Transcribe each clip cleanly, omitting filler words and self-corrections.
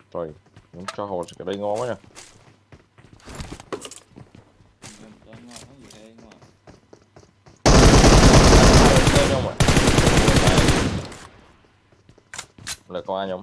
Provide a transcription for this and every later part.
Rồi, những cho hồ cái đây ngon quá nha. Là con ai không?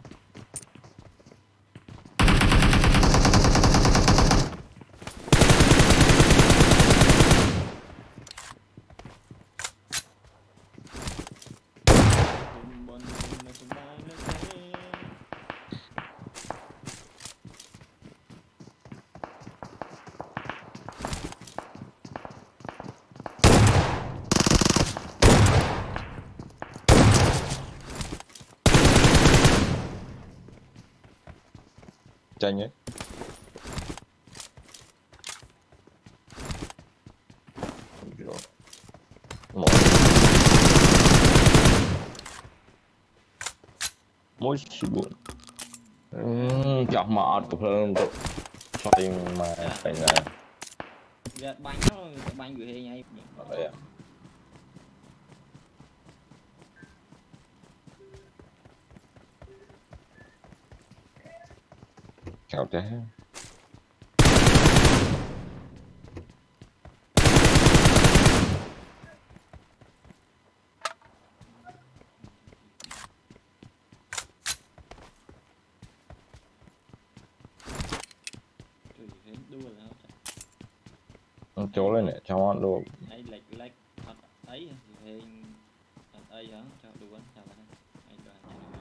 Chanh ấy. Một mỗi xí buồn chọc mọt của phương tục xoay mà phải là bánh nó bánh gửi ngay đây à. Chào thế chỗ lên này cho ăn đồ ấy lệch thật ấy thì thật ấy hả cho đồ ăn chào bạn ấy rồi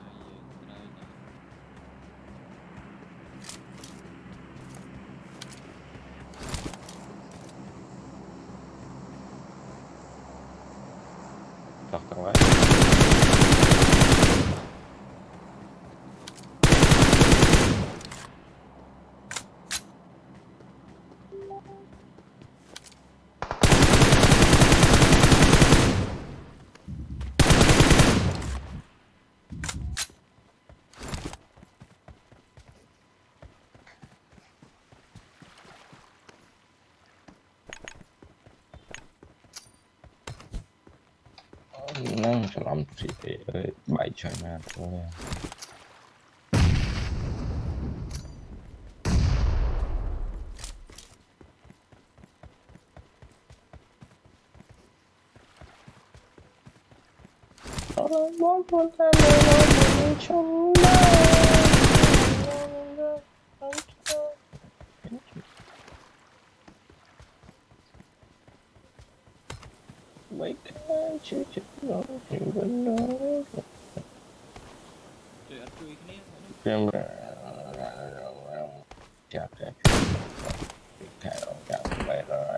đặt thằng đấy năng cho làm gì để bảy trời mà thôi. Mấy cái chứ nó thì vẫn nói phim chặt cái cái vậy là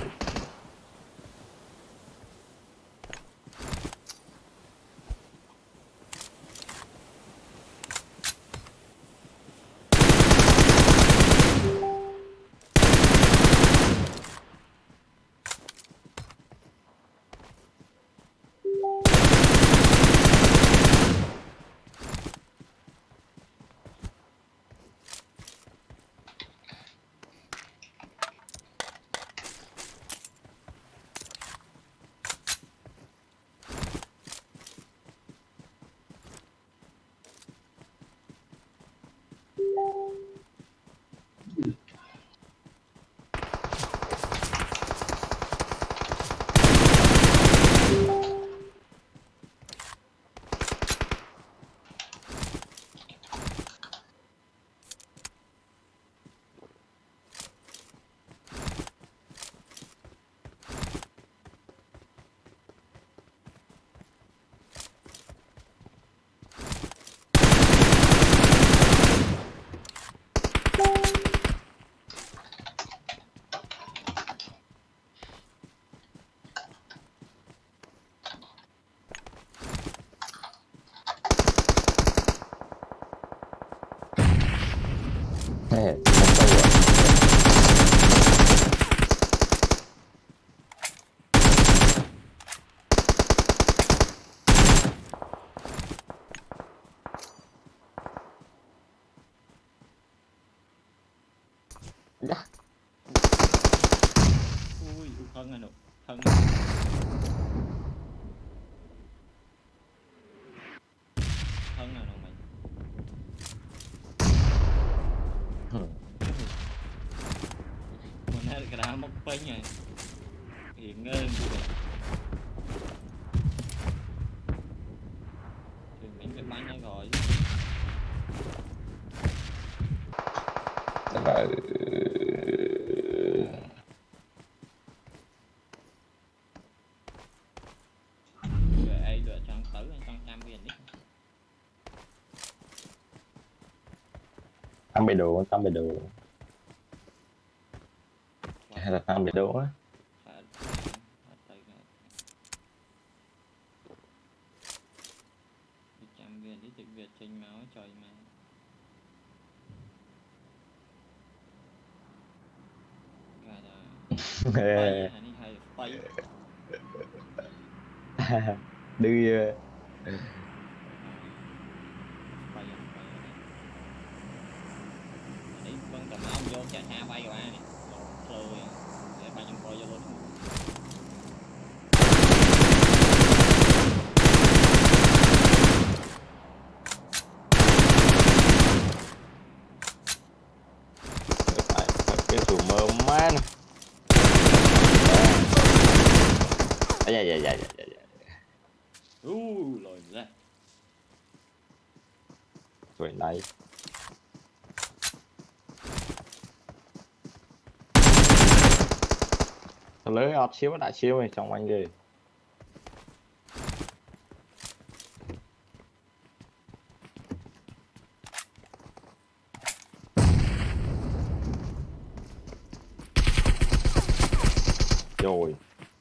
ui thân này nè thân thân nào đâu mày một bên này hiện ngơi thì mình cái bánh nó rồi Rồi. ai lựa chọn tử trong trăm viên đi Ăn bể đồ, tao bể đồ. Hay là tao bể đồ á. trăm viên đi tiếng Việt trên máu trời mà bay hay hay bay Đi đi vâng tầm áo vô chạy xa bay qua này rồi để bay trong coi vô luôn cái tủ mơ man. Dạ. Lồi ra Rồi đây. Lấy ọt xíu đại xíu này trong anh gì. Rồi.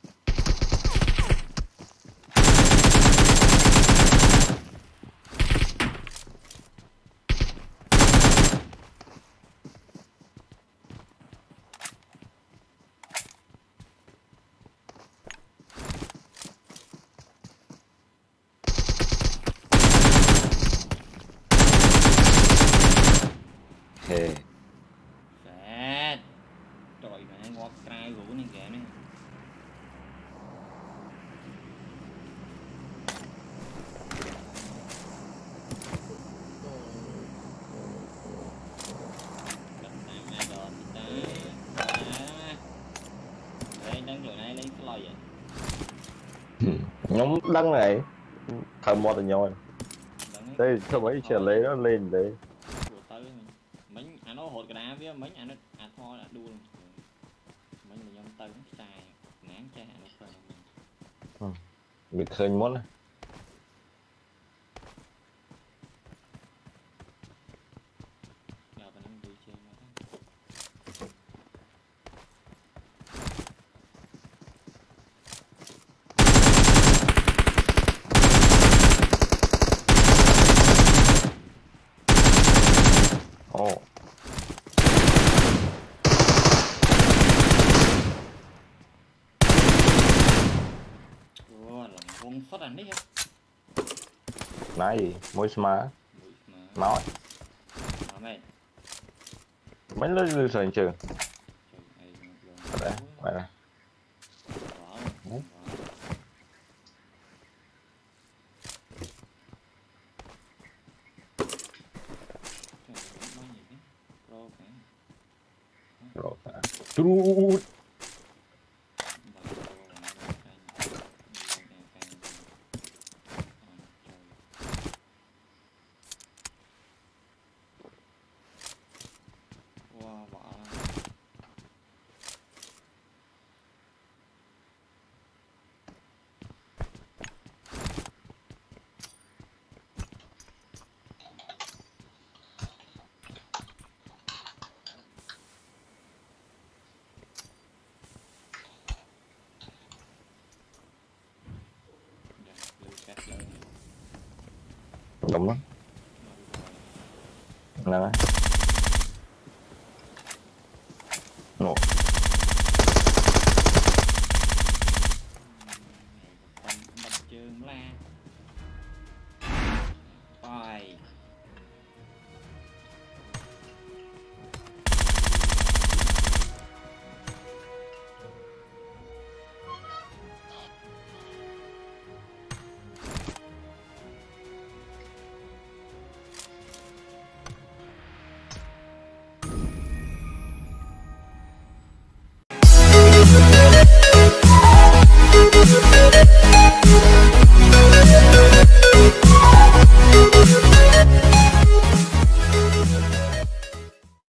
Hề. Sẹt trời mẹ ngọt trai rủ nên kìa nữa Nhóm đăng này thầm một là nhồi đây sao mấy chờ lấy nó lên đấy mình anh nó hột cái đá với mấy anh nó thôi đã đua luôn mấy người nhóm tấn xài nán cha nó khơi bị khơi mốt ồ là con phát ảnh đấy này môi smart nói mấy lớp sườn trường vậy là rồi trút đúng lắm nè một